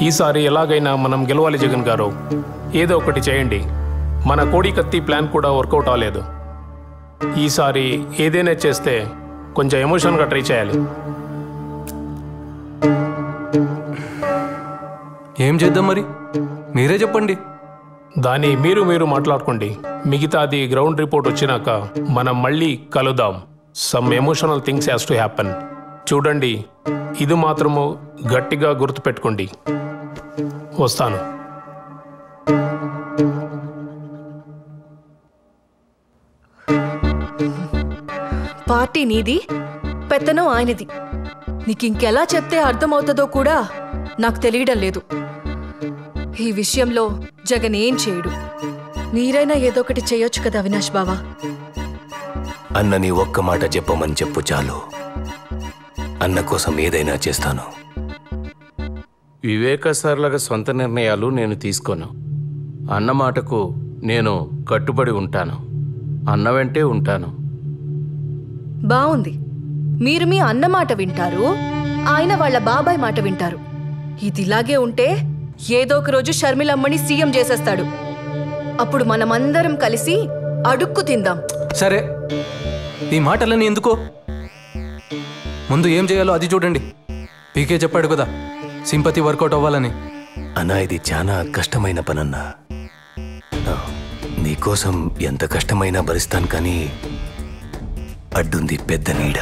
ఈసారి ఎలాగైనా మనం గెలవాలి జగన్ గారు. ఏదో ఒకటి చేయండి. మన కోడి కత్తి ప్లాన్ కూడా వర్కౌట్ అవ్వలేదు. ఈసారి ఏదైనా చేస్తే కొంచెం ఎమోషన్గా ట్రై చేయాలి. ఏం చేద్దాం మరి, మీరే చెప్పండి. దాన్ని మీరు మాట్లాడుకోండి. మిగతాది గ్రౌండ్ రిపోర్ట్ వచ్చినాక మనం మళ్ళీ కలుద్దాం. Some emotional things has to happen. చూడండి, ఇది మాత్రము గట్టిగా గుర్తుపెట్టుకోండి. వస్తాను. పార్టీ నీది, పెత్తనం ఆయనది. నీకింకెలా చెప్తే అర్థమవుతుందో కూడా నాకు తెలియడం లేదు. ఈ విషయంలో జగన్ ఏం చేయడు. మీరైనా ఏదో ఒకటి చేయొచ్చు కదా అవినాష్ బావా. అన్నని ఒక్క మాట చెప్పమని చెప్పు చాలు. అన్న కోసం ఏదైనా చేస్తాను. వివేక సార్లుగా సొంత నిర్ణయాలు నేను తీసుకోను. అన్న మాటకు నేను కట్టుబడి ఉంటాను. అన్న వెంటే ఉంటాను. బావుంది. మీరు మీ అన్న మాట వింటారు, ఆయన వాళ్ళ బాబాయ్ మాట వింటారు. ఇదిలాగే ఉంటే ఏదో ఒక రోజు షర్మిలమ్మని సీఎం చేసేస్తాడు. అప్పుడు మనమందరం కలిసి అడుక్కు తిందాం. సరే, ఈ మాటలన్నీ ఎందుకో, ముందు ఏం చేయాలో అది చూడండి. పీకే చెప్పాడు కదా సింపతి వర్కౌట్ అవ్వాలని. అన్నా, ఇది చాలా కష్టమైన పనన్నా. నీకోసం ఎంత కష్టమైనా భరిస్తాను, కానీ అడ్డుంది పెద్ద నీడ.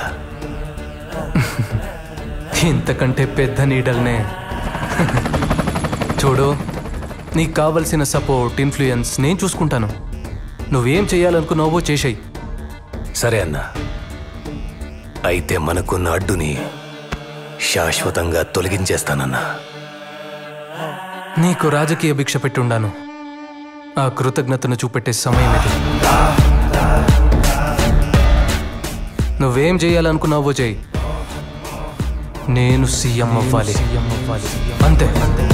ఇంతకంటే పెద్ద నీడల్నే. చూడు, నీకు కావలసిన సపోర్ట్, ఇన్ఫ్లుయెన్స్ నేను చూసుకుంటాను. నువ్వేం చేయాలనుకున్నావో చేసేయి. సరే అన్నా, అయితే మనకున్న అడ్డుని శాశ్వతంగా తొలగించేస్తానన్నా. నీకు రాజకీయ భిక్ష పెట్టుండాను. ఆ కృతజ్ఞతను చూపెట్టే సమయం ఇది. నువ్వేం చేయాలనుకున్నావో చేయి. నేను సీఎం అవ్వాలి, అంతే.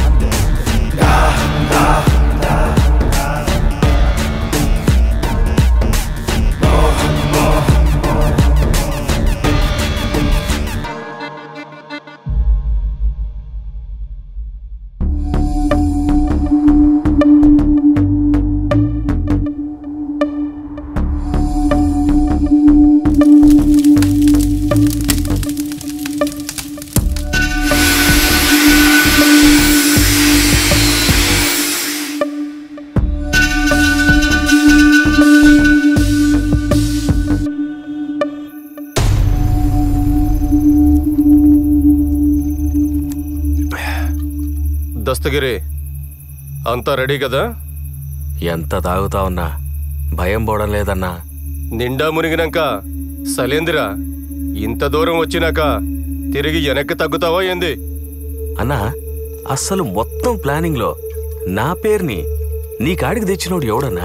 దస్తగిరి, అంతా రెడీ కదా? ఎంత తాగుతావన్నా, భయం పోవడం లేదన్నా. నిండా మునిగినాక సలేందిరా, ఇంత దూరం వచ్చినాక తిరిగి వెనక్కి తగ్గుతావా ఏంది? అన్నా, అస్సలు మొత్తం ప్లానింగ్ లో నా పేరుని నీ కాడికి తెచ్చినోడు ఎవడన్నా?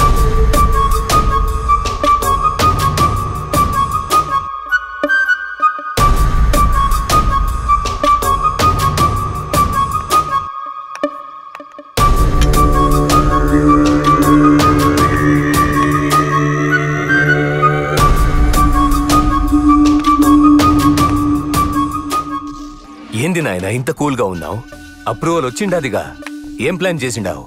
ఏంది నాయన ఇంత కూల్గా ఉన్నావు? అప్రూవల్ వచ్చిండాదిగా, ఏం ప్లాన్ చేసిండావు?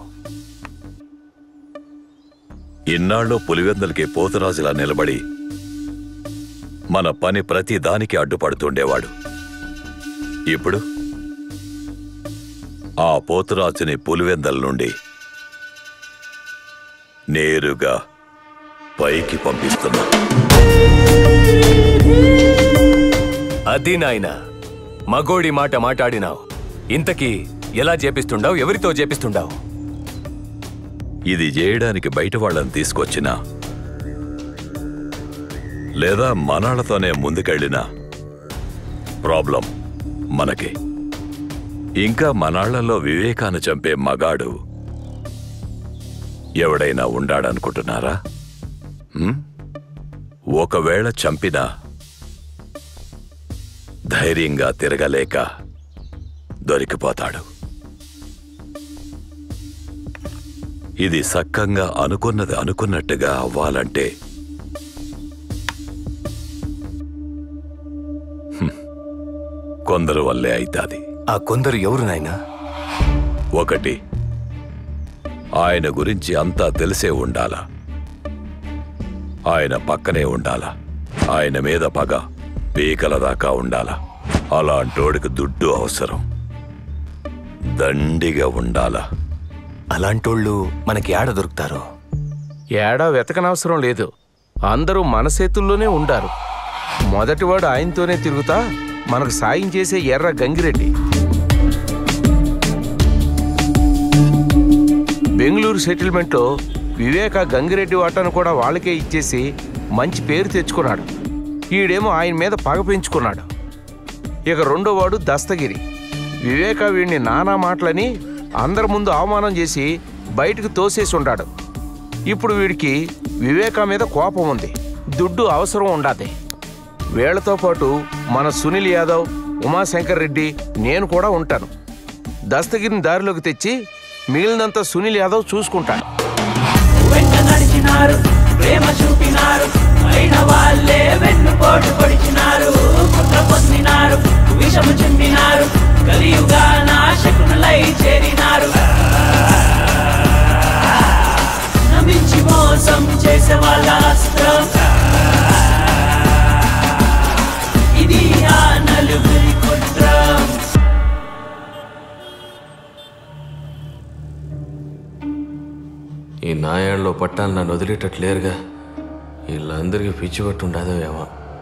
ఇన్నాళ్ళు పులివెందులకి పోతరాజులా నిలబడి మన పని ప్రతి దానికి అడ్డుపడుతుండేవాడు. ఇప్పుడు ఆ పోతరాజుని పులివెందల నుండి నేరుగా పైకి పంపిస్తున్నా. అది నాయన, మగోడి మాట మాట్లాడినావు. ఇంతకీ ఎలా చేపిస్తుండావు? ఎవరితో చేపిస్తుండావు? ఇది చేయడానికి బయట వాళ్ళని తీసుకొచ్చినా లేదా మనాళ్లతోనే ముందుకెళ్ళినా ప్రాబ్లం మనకి. ఇంకా మనాళ్లలో వివేకాన్ని చంపే మగాడు ఎవడైనా ఉండాడనుకుంటున్నారా? ఒకవేళ చంపినా ధైర్యంగా తిరగలేక దొరికిపోతాడు. ఇది సక్కంగా అనుకున్నది అనుకున్నట్టుగా అవ్వాలంటే కొందరు వల్లే అయితాది. ఆ కొందరు ఎవరు నాయనా? ఒకటి, ఆయన గురించి అంతా తెలిసే ఉండాలా, ఆయన పక్కనే ఉండాలా, ఆయన మీద పగ పీకల దాకా ఉండాలా. అలాంటోడికి దుడ్డు అవసరం, దండిగా ఉండాలా. అలాంటోళ్ళు మనకి ఏడ దొరుకుతారో? ఏడా వెతకనవసరం లేదు, అందరూ మన చేతుల్లోనే ఉండారు. మొదటివాడు ఆయనతోనే తిరుగుతా మనకు సాయం చేసే ఎర్ర గంగిరెడ్డి. బెంగళూరు సెటిల్మెంట్లో వివేక గంగిరెడ్డి వాటాను కూడా వాళ్ళకే ఇచ్చేసి మంచి పేరు తెచ్చుకున్నాడు. ఈడేమో ఆయన మీద పగ పెంచుకున్నాడు. ఇక రెండోవాడు దస్తగిరి. వివేక వీడిని నానా మాటలని అందరి ముందు అవమానం చేసి బయటకు తోసేసి ఉన్నాడు. ఇప్పుడు వీడికి వివేక మీద కోపం ఉంది, దుడ్డు అవసరం ఉండాది. వీళ్లతో పాటు మన సునీల్ యాదవ్, ఉమాశంకర్ రెడ్డి, నేను కూడా ఉంటాను. దస్తగిరిని దారిలోకి తెచ్చి మిగిలినంత సునీల్ యాదవ్ చూసుకుంటాడు. వెంట నడిచినారు, ప్రేమ చూపినారు, అయిన వాళ్ళే వెన్నుపోటు పొడిచినారు, కుట్ర పొందినారు, విషము చెందినారు, కలియుగా నాశకులై చేరినారు. నమ్మించి మోసం చేసే వాళ్ళ అస్త్రం ఇది, ఆ నలుగురి కుట్రం. ఈ నాయాళ్ళలో పట్టాలు నన్ను వదిలేటట్లేరుగా. వీళ్ళందరికీ పిచ్చి పట్టు ఉండదో ఏమో.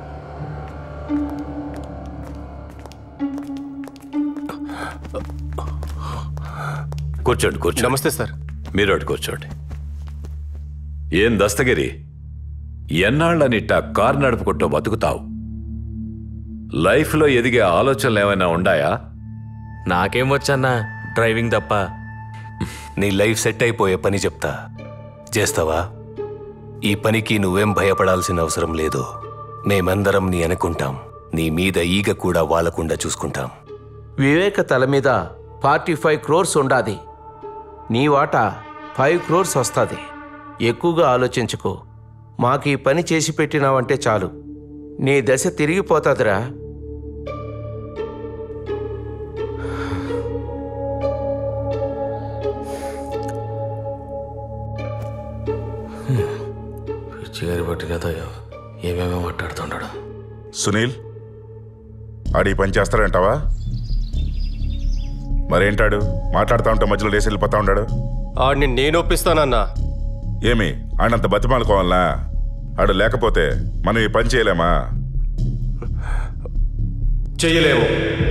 కూర్చోండి, కూర్చోండి. నమస్తే సార్. మీరు అటు కూర్చోండి. ఏం దస్తగిరి, ఎన్నాళ్ళనిట్టా కారు నడుపుకుంటూ బతుకుతావు? లైఫ్లో ఎదిగే ఆలోచనలు ఏమైనా ఉండాయా? నాకేం వచ్చన్నా డ్రైవింగ్ తప్ప. నీ లైఫ్ సెట్ అయిపోయే పని చెప్తా, చేస్తావా? ఈ పనికి నువ్వేం భయపడాల్సిన అవసరం లేదు. మేమందరం నీ అనుకుంటాం, నీ మీద ఈగ కూడా వాలకుండా చూసుకుంటాం. వివేక తల మీద 45 crores ఉండాది. నీ వాటా 5 crores వస్తుంది. ఎక్కువగా ఆలోచించుకో. మాకు ఈ పని చేసి పెట్టినావంటే చాలు, నీ దశ తిరిగిపోతాదిరా. పిచ్చిగారి బట్టి కదా ఏమేమో మాట్లాడుతున్నాడు. సునీల్, ఆడి పని చేస్తాడంటావా? మరేంటాడు మాట్లాడుతూ ఉంటే మధ్యలో లేసి వెళ్ళిపోతా ఉన్నాడు? ఆడిని నేను ఒప్పిస్తానన్నా. ఏమి ఆడంత బతిమాలుకోవాలనా? ఆడు లేకపోతే మనం ఈ పని చేయలేమా? చెయ్యలేము.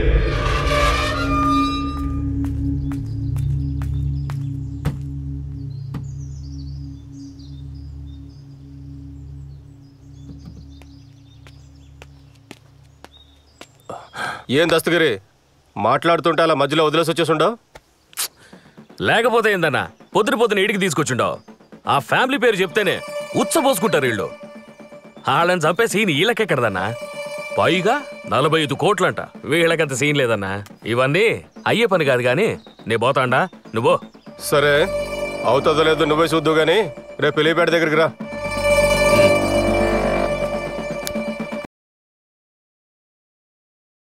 ఏం దస్తగిరి, మాట్లాడుతుంటే అలా మధ్యలో వదిలేసి వచ్చేసుండవు? లేకపోతే ఏందన్నా, పొద్దున ఇంటికి తీసుకొచ్చుండవు. ఆ ఫ్యామిలీ పేరు చెప్తేనే ఉచ్చబోసుకుంటారు వీళ్ళు. వాళ్ళని చంపే సీన్ వీళ్ళకెక్కడదన్నా. పైగా 45 కోట్లంట. వీళ్ళకంత సీన్ లేదన్నా. ఇవన్నీ అయ్యే పని కాదు కానీ నే పోతాండా, నువ్వు. సరే, అవుతుందో లేదో నువ్వే చూద్దు గానీ రేపు పెళ్లిపేట దగ్గరికి రా.